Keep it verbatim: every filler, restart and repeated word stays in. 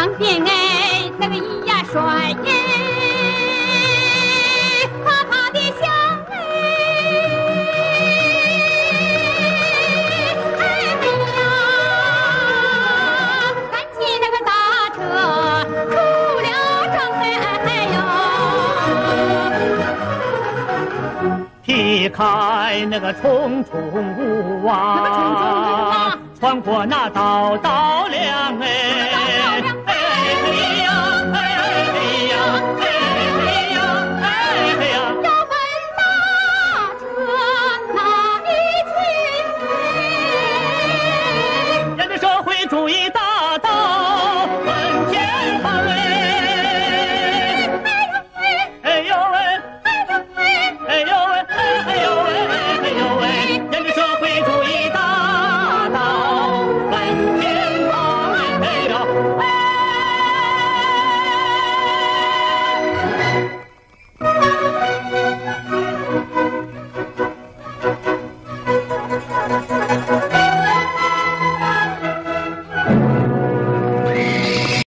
边哎，那个咿呀帅耶，啪啪的响哎，哎呀，赶紧那个大车出了城哎呦， 劈开那个重重雾啊， 那个重重雾啊， 穿过那道道梁哎。